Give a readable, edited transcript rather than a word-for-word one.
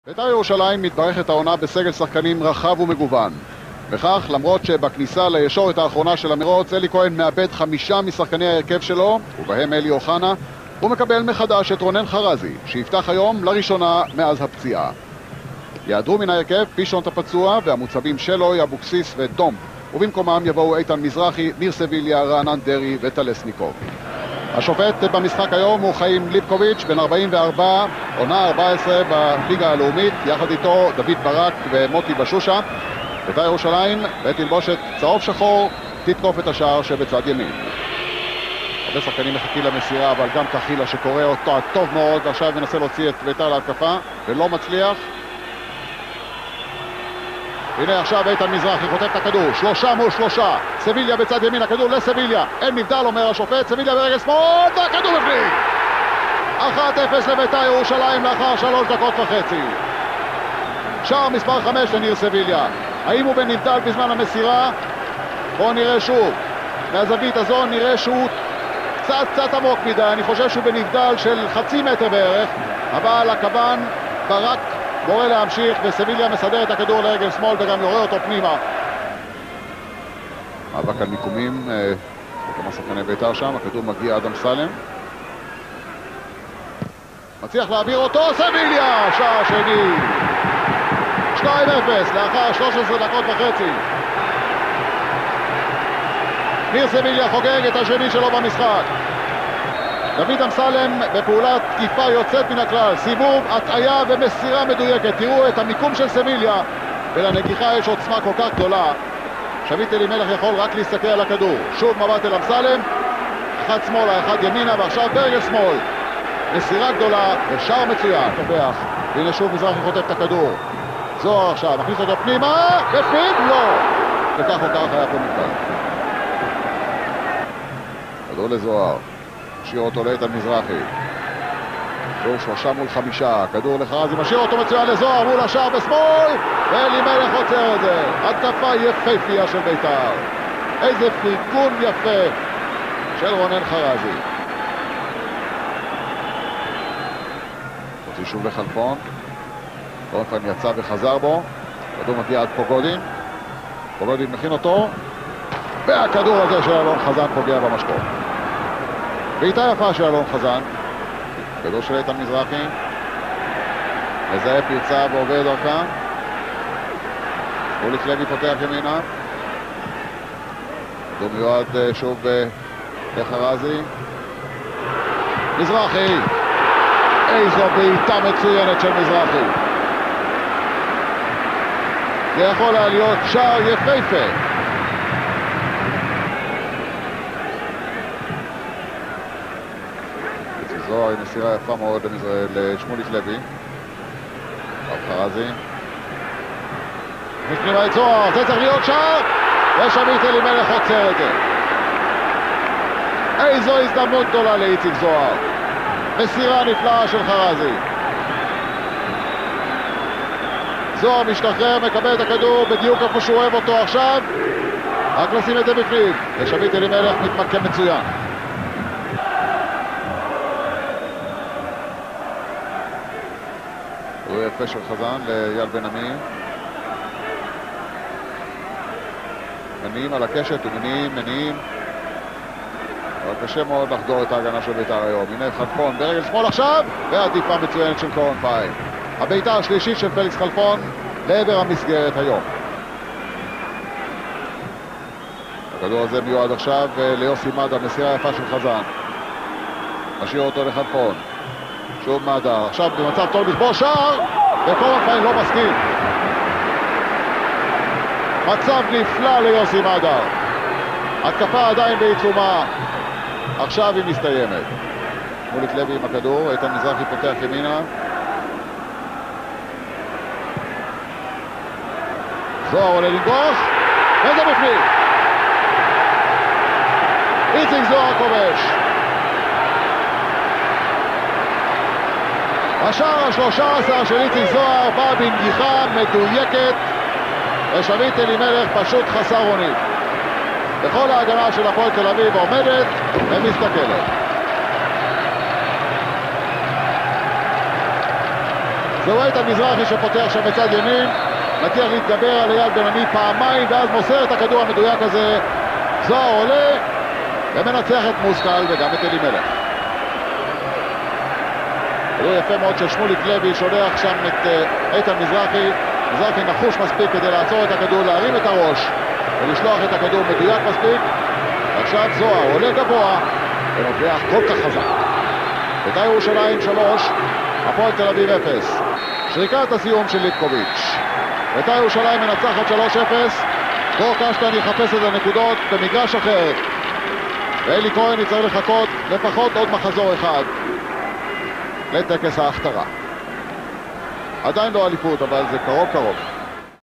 בית"ר ירושלים מתברכת העונה בסגל שחקנים רחב ומגוון. וכך, למרות שבכניסה לישורת האחרונה של המרוץ, אלי כהן מאבד 5 משחקני ההרכב שלו, ובהם אלי אוחנה, הוא מקבל מחדש את רונן חרזי, שיפתח היום לראשונה מאז הפציעה. יעדרו מן ההרכב פישונט הפצוע והמוצבים שלוי, אבוקסיס ודום, ובמקומם יבואו איתן מזרחי, ניר סביליה, רענן דרי וטלסניקוב. השופט במשחק היום הוא חיים ליבקוביץ', בן 44, עונה 14 בליגה הלאומית, יחד איתו דוד ברק ומוטי בשושה. בית"ר ירושלים בתלבושת צהוב שחור תתקוף את השער שבצד ימין. הרבה שחקנים מחכים למסירה, אבל גם תחילה שקורא אותו טוב מאוד, ועכשיו מנסה להוציא את בית"ר להתקפה ולא מצליח. הנה עכשיו איתן מזרחי חוטף את הכדור, 3 מול 3, סביליה בצד ימין, הכדור לסביליה, אין נבדל אומר השופט, סביליה ברגל שמאל, והכדור בפנים. 1-0 לבית"ר ירושלים לאחר 3 דקות וחצי. שער מספר 5 לניר סביליה. האם הוא בנבדל בזמן המסירה? בואו נראה שוב. מהזווית הזו נראה שהוא קצת עמוק מדי, אני חושב שהוא בנבדל של חצי מטר בערך, אבל הכוון ברק מורה להמשיך, וסביליה מסדר את הכדור לרגל שמאל וגם יורה אותו פנימה. מאבק על מיקומים, כמה שחקני בית"ר שם, הכדור מגיע עד אמסלם. מצליח להעביר אותו, סביליה! שער שני. 2-0 לאחר 13 דקות וחצי. ניר סביליה חוגג את השני שלו במשחק. דוד אמסלם בפעולת תקיפה יוצאת מן הכלל, סיבוב, הטעיה ומסירה מדויקת. תראו את המיקום של סביליה, ולנגיחה יש עוצמה כל כך גדולה. שביט אלימלך יכול רק להסתכל על הכדור. שוב מבט אל אמסלם, אחד שמאלה, אחד ימינה, ועכשיו ברגל שמאל. מסירה גדולה ושער מצוין. טובח, והנה שוב מזרחי חוטף את הכדור. זוהר עכשיו, מכניס אותו פנימה, בפנים? לא. וכך או כך היה פה נקבל. כדור לזוהר. משאיר אותו לאיתן מזרחי. כדור 3 מול 5, כדור לחרזי, משאיר אותו מצוין לזוהר מול השער בשמאל, ואלימלך עוצר את זה. התקפה יפהפייה של בית"ר. איזה פרגון יפה של רונן חרזי. הוציא שוב לחלפון. פורנפן יצא וחזר בו. כדור מגיע עד פוגודין. פוגודין מכין אותו, והכדור הזה של אלון חזן פוגע במשקוף. בעיטה יפה של אלון חזן. כדור של איתן מזרחי. מזהה פרצה ועובר דרכה. אוליק לוי פותח ימינה. כדור מיועד שוב לחרזי. מזרחי. איזו בעיטה מצוינת של מזרחי. זה יכול היה להיות שער יפהפה. זוהר עם מסירה יפה מאוד לשמוליק לוי. חרזי. פנימה את זוהר, זה צריך להיות שער, ושמית אלימלך עוצר את זה. איזו הזדמנות גדולה לאיציק זוהר. מסירה נפלאה של חרזי. זוהר משתחרר, מקבל את הכדור בדיוק איפה שהוא אוהב אותו עכשיו, רק לשים את זה בפנים, ושמית אלימלך מתמקם מצוין. הוא יפה של חזן לאייל בן עמי. מניעים על הקשת ומניעים. אבל קשה מאוד לחדור את ההגנה של בית"ר היום. הנה חלפון ברגל שמאל עכשיו, ועדיפה מצוינת של קורנפיין. הביתה השלישית של פליקס חלפון לעבר המסגרת היום. הכדור הזה מיועד עכשיו ליוסי מדר, מסירה יפה של חזן. משאיר אותו לחלפון. שוב מדר, עכשיו במצב טוב לשבור שער, וקורנפיין לא מסכים. מצב נפלא ליוסי מדר. התקפה עדיין בעיצומה. עכשיו היא מסתיימת. מוליק לוי עם הכדור, איתן מזרחי פותח ימינה. זוהר עולה לנגוח, וזה בפנים. איציק זוהר כובש. השער ה-13 של איציק זוהר בא בנגיחה מדויקת, ושמית אלימלך פשוט חסר אונים. בכל ההגנה של הפועל תל אביב עומדת ומסתכלת. זהו איתן מזרחי שפותח שם בצד ימין, מצליח להתגבר על אייל בן עמי פעמיים, ואז מוסר את הכדור המדויק הזה. זוהר עולה ומנצח את מושכל וגם את אלימלך. כדור יפה מאוד של שמוליק לוי, שולח שם את איתן מזרחי. מזרחי נחוש מספיק כדי לעצור את הכדור, להרים את הראש ולשלוח את הכדור מדויק מספיק. ועכשיו זוהר עולה גבוה ונובח כל כך חזק. בית"ר ירושלים 3, הפועל תל אביב 0. שריקת הסיום של ליפקוביץ'. בית"ר ירושלים מנצחת 3-0. דור קשטן יחפש את הנקודות במגרש אחר, ואלי כהן יצטרך לחכות לפחות עוד מחזור אחד לטקס ההכתרה. עדיין לא אליפות, אבל זה קרוב קרוב.